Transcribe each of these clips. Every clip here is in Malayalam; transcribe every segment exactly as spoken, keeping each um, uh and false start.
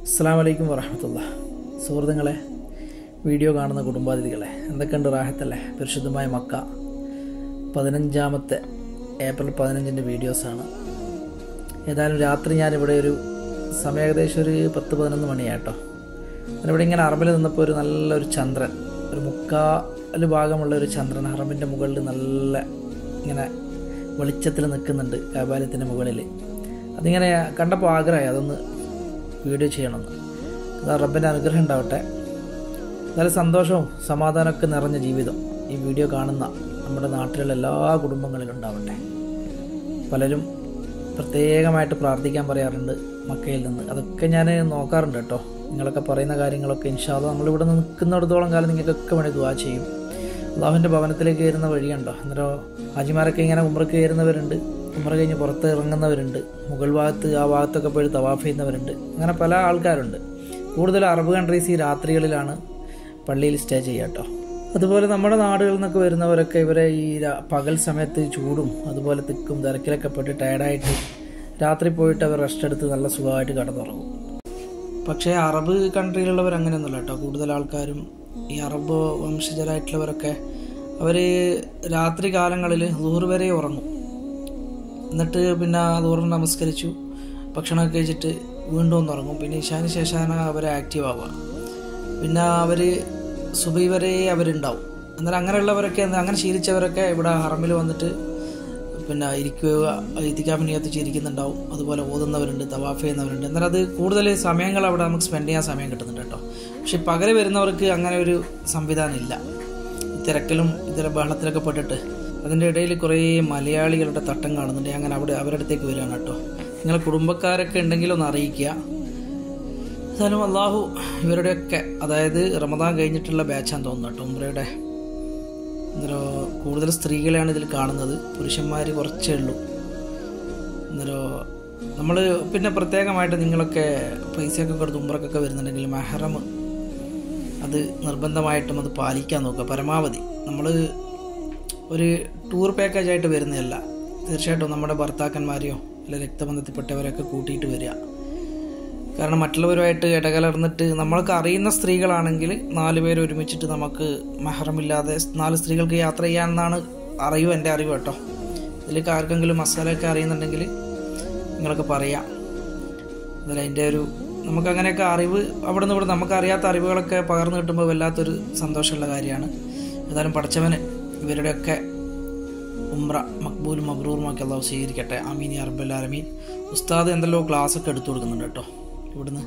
അസ്സലാമു അലൈക്കും വറഹ്മത്തുള്ളാഹി. സുഹൃത്തുക്കളെ, വീഡിയോ കാണുന്ന കുടുംബാതിഥികളെ, എന്തൊക്കെയുണ്ട്? റാഹത്തല്ലേ? പരിശുദ്ധമായ മക്ക പതിനഞ്ചാമത്തെ ഏപ്രിൽ പതിനഞ്ചിൻ്റെ വീഡിയോസാണ്. ഏതായാലും രാത്രി ഞാനിവിടെ ഒരു സമയം ഏകദേശം ഒരു പത്ത് പതിനൊന്ന് മണിയായിട്ടോ. ഞാനിവിടെ ഇങ്ങനെ അറബിൽ നിന്നപ്പോൾ ഒരു നല്ലൊരു ചന്ദ്രൻ, ഒരു മുക്കാൽ ഭാഗമുള്ള ഒരു ചന്ദ്രൻ ഹറമിൻ്റെ മുകളിൽ നല്ല ഇങ്ങനെ വെളിച്ചത്തിൽ നിൽക്കുന്നുണ്ട്, കാബാലയത്തിൻ്റെ മുകളിൽ. അതിങ്ങനെ കണ്ടപ്പോൾ ആഗ്രഹമായി അതൊന്ന് വീഡിയോ ചെയ്യണമെന്ന്. അത് റബ്ബിൻ്റെ അനുഗ്രഹം ഉണ്ടാവട്ടെ. നല്ല സന്തോഷവും സമാധാനമൊക്കെ നിറഞ്ഞ ജീവിതം ഈ വീഡിയോ കാണുന്ന നമ്മുടെ നാട്ടിലുള്ള എല്ലാ കുടുംബങ്ങളിലും ഉണ്ടാവട്ടെ. പലരും പ്രത്യേകമായിട്ട് പ്രാർത്ഥിക്കാൻ പറയാറുണ്ട് മക്കയിൽ നിന്ന്. അതൊക്കെ ഞാൻ നോക്കാറുണ്ട് കേട്ടോ. നിങ്ങളൊക്കെ പറയുന്ന കാര്യങ്ങളൊക്കെ ഇൻഷാ അല്ലാഹ് നമ്മളിവിടെ നിൽക്കുന്നിടത്തോളം കാലം നിങ്ങൾക്കൊക്കെ വേണ്ടി ദുആ ചെയ്യും. അള്ളാഹുവിൻ്റെ ഭവനത്തിലേക്ക് കയറുന്ന വഴിയുണ്ടോ? അന്നേരം ഹാജിമാരൊക്കെ ഇങ്ങനെ ഉംറയ്ക്ക് കയറുന്നവരുണ്ട്, ഉംറ കഴിഞ്ഞ് പുറത്ത് ഇറങ്ങുന്നവരുണ്ട്, മുകൾ ഭാഗത്ത് ആ ഭാഗത്തൊക്കെ പോയി തവാഫ് ചെയ്യുന്നവരുണ്ട്. അങ്ങനെ പല ആൾക്കാരുണ്ട്. കൂടുതൽ അറബ് കൺട്രീസ് ഈ രാത്രികളിലാണ് പള്ളിയിൽ സ്റ്റേ ചെയ്യുക കേട്ടോ. അതുപോലെ നമ്മുടെ നാടുകളിൽ നിന്നൊക്കെ വരുന്നവരൊക്കെ ഇവരെ ഈ പകൽ സമയത്ത് ചൂടും അതുപോലെ തിക്കും തിരക്കിലൊക്കെ പെട്ട് ടയർഡായിട്ട് രാത്രി പോയിട്ട് അവർ റെസ്റ്റ് എടുത്ത് നല്ല സുഖമായിട്ട് കിടന്നുറങ്ങും. പക്ഷേ അറബ് കൺട്രിയിലുള്ളവർ അങ്ങനെയൊന്നുമല്ല കേട്ടോ. കൂടുതൽ ആൾക്കാരും ഈ അറബ് വംശജരായിട്ടുള്ളവരൊക്കെ അവർ രാത്രി കാലങ്ങളിൽ ദുഹർ വരെ ഉറങ്ങും. എന്നിട്ട് പിന്നെ ദുഹർ നമസ്കരിച്ചു ഭക്ഷണമൊക്കെ കഴിച്ചിട്ട് വീണ്ടും ഒന്ന് ഉറങ്ങും. പിന്നെ ഇശാന് ശേഷമാണ് അവർ ആക്റ്റീവ് ആവുക. പിന്നെ അവർ സുബഹി വരെ അവരുണ്ടാവും. എന്നാലും അങ്ങനെയുള്ളവരൊക്കെ അങ്ങനെ ശീലിച്ചവരൊക്കെ ഇവിടെ ഹറമിൽ വന്നിട്ട് പിന്നെ ഇരിക്കുക, ഇത്തിക്കാഫ് നിയത്ത് ഇരിക്കുന്നുണ്ടാവും. അതുപോലെ ഓതുന്നവരുണ്ട്, തവാഫ് ചെയ്യുന്നവരുണ്ട്. എന്നാലും അത് കൂടുതൽ സമയങ്ങൾ അവിടെ നമുക്ക് സ്പെൻഡ് ചെയ്യാൻ സമയം കിട്ടുന്നുണ്ട് കേട്ടോ. പക്ഷെ പകൽ വരുന്നവർക്ക് അങ്ങനെ ഒരു സംവിധാനം ഇല്ല. തിരക്കിലും ഇത്തരം ബഹളത്തിലൊക്കെ പെട്ടിട്ട് അതിൻ്റെ ഇടയിൽ കുറേ മലയാളികളുടെ തട്ടം കാണുന്നുണ്ട്. അങ്ങനെ അവിടെ അവരുടെ അടുത്തേക്ക് വരികയാണ് കേട്ടോ. നിങ്ങളെ കുടുംബക്കാരൊക്കെ ഉണ്ടെങ്കിൽ ഒന്ന് അറിയിക്കുക. എന്നാലും അള്ളാഹു ഇവരുടെയൊക്കെ, അതായത് റമദാൻ കഴിഞ്ഞിട്ടുള്ള ബാച്ചാന്ന് തോന്നുന്നു കേട്ടോ ഉംറയുടെ. അന്നേരം കൂടുതൽ സ്ത്രീകളെയാണ് ഇതിൽ കാണുന്നത്, പുരുഷന്മാർ കുറച്ചേ ഉള്ളൂ. അന്നേരം നമ്മൾ പിന്നെ പ്രത്യേകമായിട്ട് നിങ്ങളൊക്കെ പൈസയൊക്കെ കൊടുത്ത് ഉംറക്കൊക്കെ വരുന്നുണ്ടെങ്കിൽ മെഹറം അത് നിർബന്ധമായിട്ടും അത് പാലിക്കാൻ നോക്കുക പരമാവധി. നമ്മൾ ഒരു ടൂർ പാക്കേജായിട്ട് വരുന്നതല്ല. തീർച്ചയായിട്ടും നമ്മുടെ ഭർത്താക്കന്മാരെയോ അല്ലെ രക്തബന്ധത്തിൽപ്പെട്ടവരെയൊക്കെ കൂട്ടിയിട്ട് വരിക. കാരണം മറ്റുള്ളവരുമായിട്ട് ഇടകലർന്നിട്ട് നമ്മൾക്ക് അറിയുന്ന സ്ത്രീകളാണെങ്കിൽ നാല് പേര് ഒരുമിച്ചിട്ട് നമുക്ക് മെഹറമില്ലാതെ നാല് സ്ത്രീകൾക്ക് യാത്ര ചെയ്യാമെന്നാണ് അറിവ്, എൻ്റെ അറിവ് കേട്ടോ. ഇതിലേക്ക് ആർക്കെങ്കിലും മസാലയൊക്കെ അറിയുന്നുണ്ടെങ്കിൽ നിങ്ങളൊക്കെ പറയാം. അതിൽ അതിൻ്റെ ഒരു നമുക്കങ്ങനെയൊക്കെ അറിവ് അവിടെ നിന്ന് ഇവിടെ നമുക്കറിയാത്ത അറിവുകളൊക്കെ പകർന്നു കിട്ടുമ്പോൾ വല്ലാത്തൊരു സന്തോഷമുള്ള കാര്യമാണ്. ഏതായാലും പഠിച്ചവന് ഇവരുടെയൊക്കെ ഉംറ മക്ബൂലും മബ്രൂറുമൊക്കെ അള്ളാഹു സ്വീകരിക്കട്ടെ. ആമീൻ യാ റബ്ബൽ ആലമീൻ. ഉസ്താദ് എന്തെല്ലോ ക്ലാസ്സൊക്കെ എടുത്തു കൊടുക്കുന്നുണ്ട് കേട്ടോ ഇവിടുന്ന്.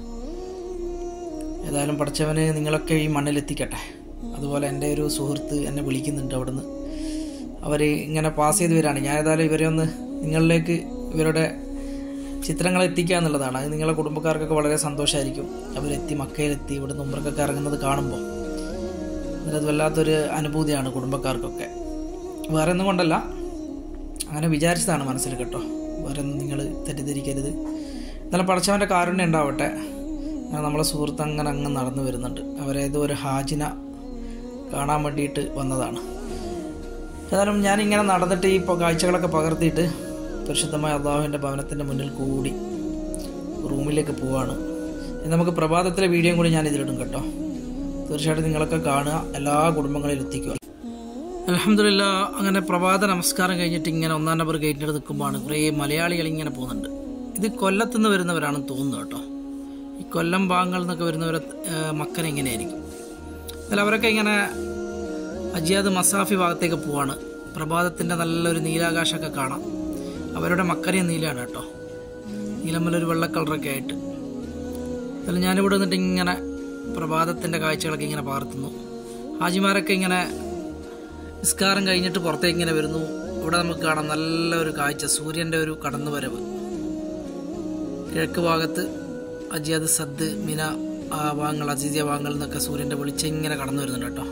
ഏതായാലും പഠിച്ചവന് നിങ്ങളൊക്കെ ഈ മണ്ണിലെത്തിക്കട്ടെ. അതുപോലെ എൻ്റെ ഒരു സുഹൃത്ത് എന്നെ വിളിക്കുന്നുണ്ട് അവിടുന്ന്. അവർ ഇങ്ങനെ പാസ് ചെയ്ത് വരികയാണ്. ഞാൻ ഏതായാലും ഇവരെ ഒന്ന് നിങ്ങളിലേക്ക് ഇവരുടെ ചിത്രങ്ങൾ എത്തിക്കുക എന്നുള്ളതാണ്. അത് നിങ്ങളെ കുടുംബക്കാർക്കൊക്കെ വളരെ സന്തോഷമായിരിക്കും. അവരെത്തി മക്കയിലെത്തി ഇവിടുന്ന് ഉംറക്കൊക്കെ ഇറങ്ങുന്നത് കാണുമ്പോൾ അത് വല്ലാത്തൊരു അനുഭൂതിയാണ് കുടുംബക്കാർക്കൊക്കെ. വേറെ ഒന്നും കൊണ്ടല്ല, അങ്ങനെ വിചാരിച്ചതാണ് മനസ്സിൽ കേട്ടോ. വേറെ ഒന്നും നിങ്ങൾ തെറ്റിദ്ധരിക്കരുത്. എന്നാലും പഠിച്ചവൻ്റെ കാരുണ്യം ഉണ്ടാവട്ടെ. നമ്മളെ സുഹൃത്ത് അങ്ങനെ അങ്ങ് നടന്നു വരുന്നുണ്ട്. അവരേതോ ഒരു ഹാജിന കാണാൻ വേണ്ടിയിട്ട് വന്നതാണ്. ഏതായാലും ഞാനിങ്ങനെ നടന്നിട്ട് ഈ കാഴ്ചകളൊക്കെ പകർത്തിയിട്ട് പരിശുദ്ധമായ അള്ളാഹുവിൻ്റെ ഭവനത്തിൻ്റെ മുന്നിൽ കൂടി റൂമിലേക്ക് പോവാണ്. നമുക്ക് പ്രഭാതത്തിലെ വീഡിയോയും കൂടി ഞാൻ ഇതിലിടും കേട്ടോ. തീർച്ചയായിട്ടും നിങ്ങളൊക്കെ കാണുക, എല്ലാ കുടുംബങ്ങളിലും എത്തിക്കുക. അൽഹംദുലില്ലാ. അങ്ങനെ പ്രഭാത നമസ്കാരം കഴിഞ്ഞിട്ട് ഇങ്ങനെ ഒന്നാം നമ്പർ ഗേറ്റിൻ്റെ നിൽക്കുമ്പോഴാണ് കുറേ മലയാളികൾ ഇങ്ങനെ പോകുന്നുണ്ട്. ഇത് കൊല്ലത്തുനിന്ന് വരുന്നവരാണെന്ന് തോന്നുന്നു കേട്ടോ. ഈ കൊല്ലം ഭാഗങ്ങളിൽ നിന്നൊക്കെ വരുന്നവർ മക്കനെ ഇങ്ങനെയായിരിക്കും. അതിൽ അവരൊക്കെ ഇങ്ങനെ അജിയാദ് മസാഫി ഭാഗത്തേക്ക് പോവാണ്. പ്രഭാതത്തിൻ്റെ നല്ലൊരു നീലാകാശമൊക്കെ കാണാം. അവരുടെ മക്കനെയും നീലയാണ് കേട്ടോ, നീലമ്മലൊരു വെള്ള കളറൊക്കെ ആയിട്ട്. അതിൽ ഞാനിവിടെ നിന്നിട്ട് ഇങ്ങനെ പ്രഭാതത്തിൻ്റെ കാഴ്ചകളൊക്കെ ഇങ്ങനെ പകർത്തുന്നു. ഹാജിമാരൊക്കെ ഇങ്ങനെ നിസ്കാരം കഴിഞ്ഞിട്ട് പുറത്തേക്ക് ഇങ്ങനെ വരുന്നു. ഇവിടെ നമുക്ക് കാണാം നല്ലൊരു കാഴ്ച, സൂര്യൻ്റെ ഒരു കടന്നു വരവ്. കിഴക്ക് ഭാഗത്ത് അജിയാദ് സദ് മിന ആ ഭാഗങ്ങൾ അസീസിയ ഭാഗങ്ങളിൽ നിന്നൊക്കെ സൂര്യൻ്റെ വെളിച്ചം ഇങ്ങനെ കടന്നു വരുന്നുണ്ട് കേട്ടോ.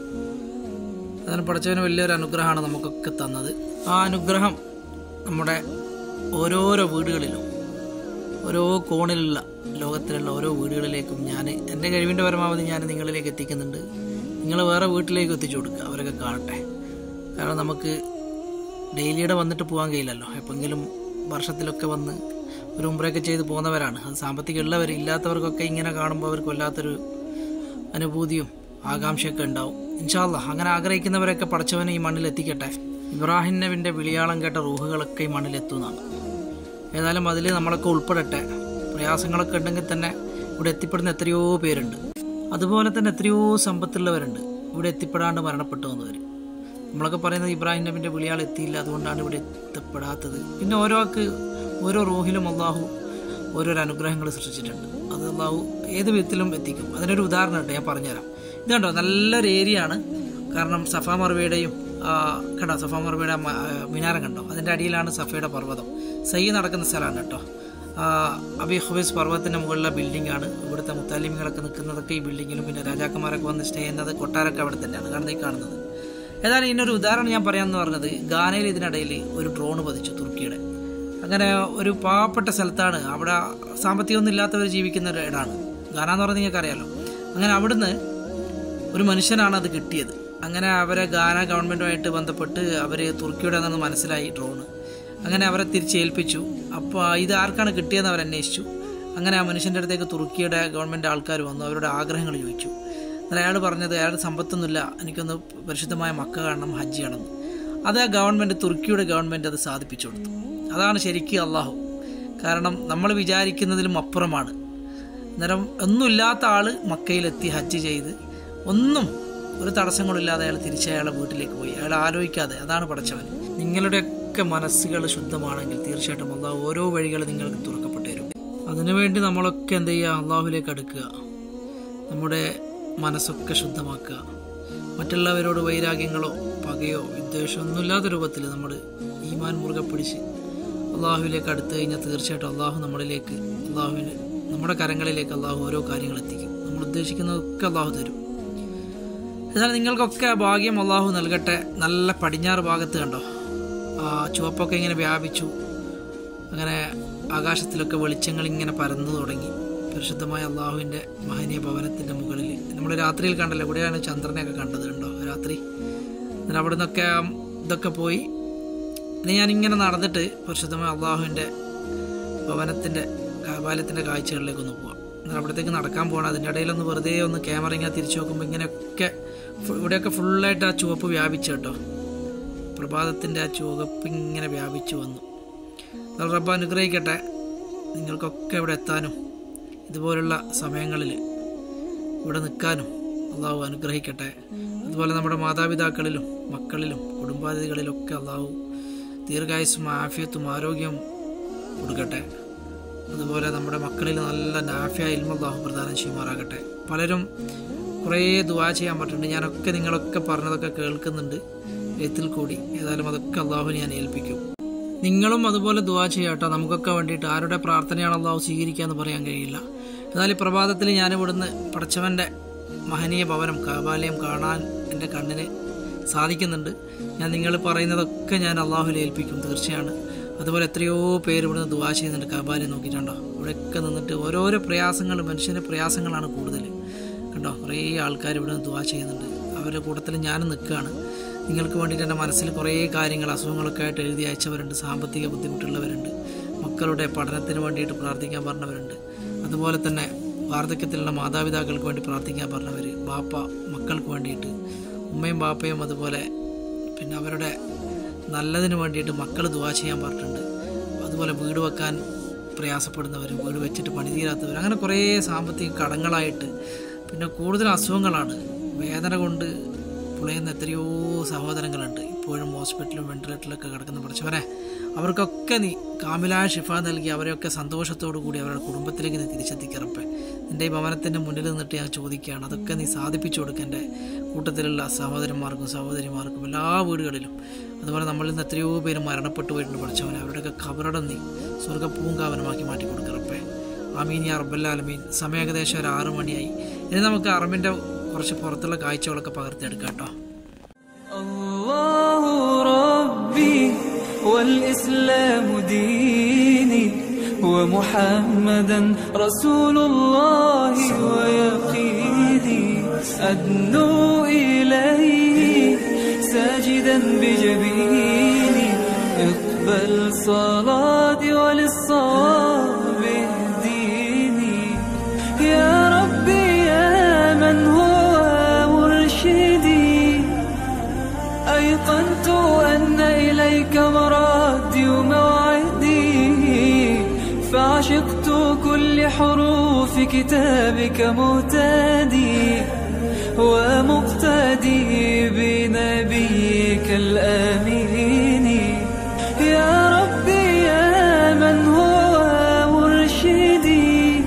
അതിന് പഠിച്ചവന് വലിയൊരു അനുഗ്രഹമാണ് നമുക്കൊക്കെ തന്നത്. ആ അനുഗ്രഹം നമ്മുടെ ഓരോരോ വീടുകളിലും ഓരോ കോണിലുള്ള ലോകത്തിലുള്ള ഓരോ വീടുകളിലേക്കും ഞാൻ എൻ്റെ കഴിവിൻ്റെ പരമാവധി ഞാൻ നിങ്ങളിലേക്ക് എത്തിക്കുന്നുണ്ട്. നിങ്ങൾ വേറെ വീട്ടിലേക്ക് എത്തിച്ചു കൊടുക്കുക, അവരൊക്കെ കാണട്ടെ. കാരണം നമുക്ക് ഡെയിലിയുടെ വന്നിട്ട് പോകാൻ കഴിയില്ലല്ലോ. എപ്പോഴെങ്കിലും വർഷത്തിലൊക്കെ വന്ന് ഒരു ഉംറയൊക്കെ ചെയ്ത് പോകുന്നവരാണ്. അത് സാമ്പത്തികം ഉള്ളവർ, ഇല്ലാത്തവർക്കൊക്കെ ഇങ്ങനെ കാണുമ്പോൾ അവർക്ക് വല്ലാത്തൊരു അനുഭൂതിയും ആകാംക്ഷയൊക്കെ ഉണ്ടാവും. ഇൻഷാ അല്ലാഹ് അങ്ങനെ ആഗ്രഹിക്കുന്നവരൊക്കെ പടച്ചവനെ ഈ മണ്ണിൽ എത്തിക്കട്ടെ. ഇബ്രാഹിം നബിൻ്റെ വിളിയാളം കേട്ട റൂഹുകളൊക്കെ ഈ മണ്ണിലെത്തുന്നതാണ്. ഏതായാലും അതിൽ നമ്മളൊക്കെ ഉൾപ്പെടട്ടെ. പ്രയാസങ്ങളൊക്കെ ഉണ്ടെങ്കിൽ തന്നെ ഇവിടെ എത്തിപ്പെടുന്ന എത്രയോ പേരുണ്ട്. അതുപോലെ തന്നെ എത്രയോ സമ്പത്തുള്ളവരുണ്ട് ഇവിടെ എത്തിപ്പെടാണ്ട് മരണപ്പെട്ടു വന്നവർ. നമ്മളൊക്കെ പറയുന്നത് ഇബ്രാഹിം നബിൻ്റെ വിളിയാൾ എത്തിയില്ല, അതുകൊണ്ടാണ് ഇവിടെ എത്തപ്പെടാത്തത്. പിന്നെ ഓരോക്ക് ഓരോ റൂഹിലും അള്ളാഹു ഓരോരോ അനുഗ്രഹങ്ങൾ സൃഷ്ടിച്ചിട്ടുണ്ട്. അത് അള്ളാഹു ഏത് വിധത്തിലും എത്തിക്കും. അതിനൊരു ഉദാഹരണം ഉണ്ട്, ഞാൻ പറഞ്ഞുതരാം. ഇതുണ്ടോ, നല്ലൊരു ഏരിയ ആണ്. കാരണം സഫ മർവയുടെയും കണ്ടോ, സഫ മർവയുടെ മിനാരം കണ്ടോ, അതിൻ്റെ അടിയിലാണ് സഫയുടെ പർവ്വതം. സയ്യ് നടക്കുന്ന സ്ഥലമാണ് കേട്ടോ. അബി ഖുബൈസ് പർവ്വതത്തിൻ്റെ മുകളിലെ ബിൽഡിംഗ് ആണ്. ഇവിടുത്തെ മുത്താലിമികളൊക്കെ നിൽക്കുന്നതൊക്കെ ഈ ബിൽഡിങ്ങിലും, പിന്നെ രാജാക്കന്മാരൊക്കെ വന്ന് സ്റ്റേ ചെയ്യുന്നത് കൊട്ടാരൊക്കെ അവിടെ തന്നെയാണ് കാരണം ഈ കാണുന്നത്. ഏതായാലും ഇതിനൊരു ഉദാഹരണം ഞാൻ പറയാമെന്ന് പറഞ്ഞത്, ഗാനയിൽ ഇതിനിടയിൽ ഒരു ഡ്രോൺ പതിച്ചു, തുർക്കിയുടെ. അങ്ങനെ ഒരു പാവപ്പെട്ട സ്ഥലത്താണ്, അവിടെ സാമ്പത്തികമൊന്നും ഇല്ലാത്തവർ ജീവിക്കുന്ന ഒരു ഇടമാണ് ഗാന എന്ന് പറഞ്ഞാൽ നിങ്ങൾക്ക് അറിയാലോ. അങ്ങനെ അവിടുന്ന് ഒരു മനുഷ്യനാണ് അത് കിട്ടിയത്. അങ്ങനെ അവരെ ഗാന ഗവൺമെൻറ്റുമായിട്ട് ബന്ധപ്പെട്ട് അവർ തുർക്കിയുടെ അതെന്ന് മനസ്സിലായി ഡ്രോണ്. അങ്ങനെ അവരെ തിരിച്ചേൽപ്പിച്ചു. അപ്പോൾ ഇത് ആർക്കാണ് കിട്ടിയതെന്ന് അവർ അന്വേഷിച്ചു. അങ്ങനെ ആ മനുഷ്യൻ്റെ അടുത്തേക്ക് തുർക്കിയുടെ ഗവൺമെൻറ് ആൾക്കാർ വന്നു, അവരുടെ ആഗ്രഹങ്ങൾ ചോദിച്ചു. എന്നാൽ അയാൾ പറഞ്ഞത് അയാളുടെ സമ്പത്തൊന്നുമില്ല, എനിക്കൊന്ന് പരിശുദ്ധമായ മക്ക കാണണം, ഹജ്ജ് ചെയ്യണം. അത് ആ ഗവൺമെൻറ്, തുർക്കിയുടെ ഗവൺമെൻറ് അത് സാധിപ്പിച്ചു കൊടുത്തു. അതാണ് ശരിക്കും അള്ളാഹു. കാരണം നമ്മൾ വിചാരിക്കുന്നതിലും അപ്പുറമാണ്. അന്നേരം ഒന്നുമില്ലാത്ത ആൾ മക്കയിലെത്തി ഹജ്ജ് ചെയ്ത് ഒന്നും ഒരു തടസ്സങ്ങളില്ലാതെ അയാൾ തിരിച്ച് അയാളെ വീട്ടിലേക്ക് പോയി, അയാൾ ആലോചിക്കാതെ. അതാണ് പടച്ചവൻ. നിങ്ങളുടെയൊക്കെ മനസ്സുകൾ ശുദ്ധമാണെങ്കിൽ തീർച്ചയായിട്ടും അള്ളാഹു ഓരോ വഴികൾ നിങ്ങൾക്ക് തുറക്കപ്പെട്ടു തരും. അതിനുവേണ്ടി നമ്മളൊക്കെ എന്ത് ചെയ്യുക, അള്ളാഹുവിലേക്ക് അടുക്കുക, നമ്മുടെ മനസ്സൊക്കെ ശുദ്ധമാക്കുക. മറ്റുള്ളവരോട് വൈരാഗ്യങ്ങളോ പകയോ വിദ്വേഷമോ ഒന്നുമില്ലാത്ത രൂപത്തിൽ നമ്മൾ ഈമാൻ മുറുകെ പിടിച്ച് അള്ളാഹുവിലേക്ക് അടുത്ത് കഴിഞ്ഞാൽ തീർച്ചയായിട്ടും അള്ളാഹു നമ്മളിലേക്ക്, അള്ളാഹുവിന് നമ്മുടെ കരങ്ങളിലേക്ക് അള്ളാഹു ഓരോ കാര്യങ്ങൾ എത്തിക്കും. നമ്മൾ ഉദ്ദേശിക്കുന്നതൊക്കെ അള്ളാഹു തരും. എന്നാൽ നിങ്ങൾക്കൊക്കെ ഭാഗ്യം അള്ളാഹു നൽകട്ടെ. നല്ല പടിഞ്ഞാറ് ഭാഗത്ത് കണ്ടോ, ആ ചുവപ്പൊക്കെ ഇങ്ങനെ വ്യാപിച്ചു. അങ്ങനെ ആകാശത്തിലൊക്കെ വെളിച്ചങ്ങൾ ഇങ്ങനെ പരന്നു തുടങ്ങി. പരിശുദ്ധമായ അള്ളാഹുവിൻ്റെ മഹനീയ ഭവനത്തിൻ്റെ മുകളിൽ നമ്മൾ രാത്രിയിൽ കണ്ടല്ലോ, ഇവിടെയാണ് ചന്ദ്രനെയൊക്കെ കണ്ടത് കണ്ടോ രാത്രി. എന്നാൽ അവിടെ നിന്നൊക്കെ ഇതൊക്കെ പോയി. ഇനി ഞാനിങ്ങനെ നടന്നിട്ട് പരിശുദ്ധമായ അള്ളാഹുവിൻ്റെ ഭവനത്തിൻ്റെ കാബാലയത്തിൻ്റെ കാഴ്ചകളിലേക്കൊന്ന് പോവാം. എന്നാൽ അവിടത്തേക്ക് നടക്കാൻ പോകണം. അതിൻ്റെ ഇടയിലൊന്ന് വെറുതെ ഒന്ന് ക്യാമറ ഇങ്ങനെ തിരിച്ചു നോക്കുമ്പോൾ ഇങ്ങനെയൊക്കെ ഇവിടെയൊക്കെ ഫുള്ളായിട്ട് ആ ചുവപ്പ് വ്യാപിച്ചു കേട്ടോ. പ്രഭാതത്തിൻ്റെ ആ ചുവപ്പ് ഇങ്ങനെ വ്യാപിച്ചു വന്നു. എന്നാൽ റബ്ബ് അനുഗ്രഹിക്കട്ടെ, നിങ്ങൾക്കൊക്കെ ഇവിടെ എത്താനും ഇതുപോലുള്ള സമയങ്ങളിൽ ഇവിടെ നിൽക്കാനും അള്ളാഹു അനുഗ്രഹിക്കട്ടെ. അതുപോലെ നമ്മുടെ മാതാപിതാക്കളിലും മക്കളിലും കുടുംബാതിഥികളിലൊക്കെ അള്ളാഹു ദീർഘായുസ്സും ആഫിയത്തും ആരോഗ്യവും കൊടുക്കട്ടെ. അതുപോലെ നമ്മുടെ മക്കളിൽ നല്ല നാഫിയ ഇൽമ അള്ളാഹു പ്രദാനം ചെയ്യുമാറാകട്ടെ. പലരും കുറേ ദുആ ചെയ്യാൻ പറ്റുന്നുണ്ട്. ഞാനൊക്കെ നിങ്ങളൊക്കെ പറഞ്ഞതൊക്കെ കേൾക്കുന്നുണ്ട് എഴുത്തിൽ കൂടി. ഏതായാലും അതൊക്കെ അള്ളാഹുവിനെ ഞാൻ ഏൽപ്പിക്കും. നിങ്ങളും അതുപോലെ ദുആ ചെയ്യാട്ടോ, നമുക്കൊക്കെ വേണ്ടിയിട്ട്. ആരുടെ പ്രാർത്ഥനയാണ് അള്ളാഹു സ്വീകരിക്കുക എന്ന് പറയാൻ കഴിയില്ല. എന്നാലും പ്രഭാതത്തിൽ ഞാൻ ഇവിടുന്ന് പടച്ചവൻ്റെ മഹനീയ ഭവനം കാബാലയം കാണാൻ എൻ്റെ കണ്ണിന് സാധിക്കുന്നുണ്ട്. ഞാൻ നിങ്ങൾ പറയുന്നതൊക്കെ ഞാൻ അള്ളാഹുവിൽ ഏൽപ്പിക്കും, തീർച്ചയാണ്. അതുപോലെ എത്രയോ പേര് ഇവിടുന്ന് ദുആ ചെയ്യുന്നുണ്ട് കാബാലയം നോക്കിയിട്ടുണ്ടോ. ഇവിടെയൊക്കെ നിന്നിട്ട് ഓരോരോ പ്രയാസങ്ങൾ, മനുഷ്യൻ്റെ പ്രയാസങ്ങളാണ് കൂടുതൽ കണ്ടോ. കുറേ ആൾക്കാർ ഇവിടുന്ന് ദുആ ചെയ്യുന്നുണ്ട്. അവരുടെ കൂട്ടത്തിൽ ഞാനും നിൽക്കുകയാണ്. നിങ്ങൾക്ക് വേണ്ടിയിട്ട് എൻ്റെ മനസ്സിൽ കുറേ കാര്യങ്ങൾ, അസുഖങ്ങളൊക്കെ ആയിട്ട് എഴുതി അയച്ചവരുണ്ട്. സാമ്പത്തിക ബുദ്ധിമുട്ടുള്ളവരുണ്ട്. മക്കളുടെ പഠനത്തിന് വേണ്ടിയിട്ട് പ്രാർത്ഥിക്കാൻ പറഞ്ഞവരുണ്ട്. അതുപോലെ തന്നെ വാർദ്ധക്യത്തിലുള്ള മാതാപിതാക്കൾക്ക് വേണ്ടി പ്രാർത്ഥിക്കാൻ പറഞ്ഞവർ, ബാപ്പ മക്കൾക്ക് വേണ്ടിയിട്ട്, ഉമ്മയും ബാപ്പയും അതുപോലെ പിന്നെ അവരുടെ നല്ലതിന് വേണ്ടിയിട്ട് മക്കൾ ദുആ ചെയ്യാൻ പറഞ്ഞിട്ടുണ്ട്. അതുപോലെ വീട് വെക്കാൻ പ്രയാസപ്പെടുന്നവർ, വീട് വെച്ചിട്ട് പണി തീരാത്തവർ, അങ്ങനെ കുറേ സാമ്പത്തിക കടങ്ങളായിട്ട് പിന്നെ കൂടുതൽ അസുഖങ്ങളാണ്. വേദന കൊണ്ട് പുളയുന്ന എത്രയോ സഹോദരങ്ങളുണ്ട്. ഇപ്പോഴും ഹോസ്പിറ്റലും വെന്റിലേറ്ററിലൊക്കെ കിടക്കുന്ന പഠിച്ചവരെ, അവർക്കൊക്കെ നീ കാമിലായ ഷിഫ നൽകി അവരെയൊക്കെ സന്തോഷത്തോടു കൂടി അവരുടെ കുടുംബത്തിലേക്ക് നീ തിരിച്ചെത്തിക്കറപ്പേ. നിൻ്റെ ഈ ഭവനത്തിൻ്റെ മുന്നിൽ നിന്നിട്ട് ഞാൻ ചോദിക്കുകയാണ്, അതൊക്കെ നീ സാധിപ്പിച്ചു കൊടുക്കുക എൻ്റെ കൂട്ടത്തിലുള്ള സഹോദരന്മാർക്കും സഹോദരിമാർക്കും എല്ലാ വീടുകളിലും. അതുപോലെ നമ്മളിൽ നിന്ന് എത്രയോ പേര് മരണപ്പെട്ടു പോയിട്ടുണ്ട് പഠിച്ചവനെ, അവരുടെയൊക്കെ ഖബറടം നീ സ്വർഗ്ഗ പൂങ്കാവനമാക്കി മാറ്റി കൊടുക്കറപ്പേ. ആമീൻ യാ റബ്ബൽ ആലമീൻ. സമയം ഏകദേശം ഒരു ആറു മണിയായി. ഇനി നമുക്ക് അറബിൻ്റെ കുറച്ച് പുറത്തുള്ള കാഴ്ചകളൊക്കെ പകർത്തിയെടുക്കാം കേട്ടോ. അല്ലാഹു റബ്ബി വൽ ഇസ്ലാമു ദീനി ومحمدا رسول الله ويقيني أدنو إليه ساجدا بجبيني اقبل صلاتي وللصواب أيقنت أن إليك مرادي وموعدي، فعشقت كل حروف كتابك مهتدي ومقتدي بنبيك الآمين. يا ربي يا من هو مرشدي،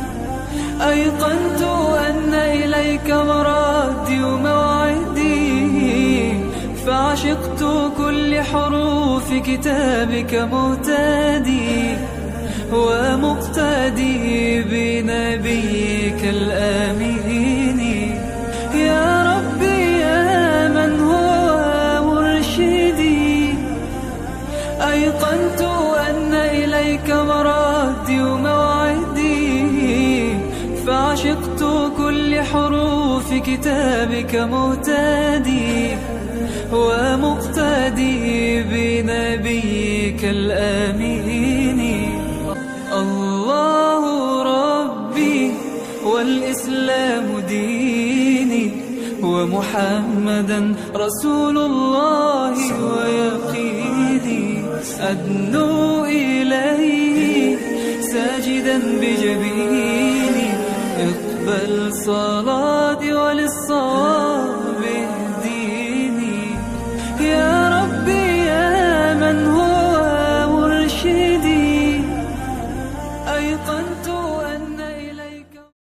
أيقنت أن إليك مرادي وموعدي، فعشقت كل حروف كتابك مهتدي ومقتدي بنبيك الآمين. يا ربي يا من هو مرشدي، أيقنت أن إليك مرادي وموعدي، فعشقت كل حروف كتابك مهتدي ومقتدي بنبيك الآمين. الله ربي والإسلام ديني، ومحمدا رسول الله ويقيني. أدنو إليه ساجدا بجبيني، اقبل صلاتي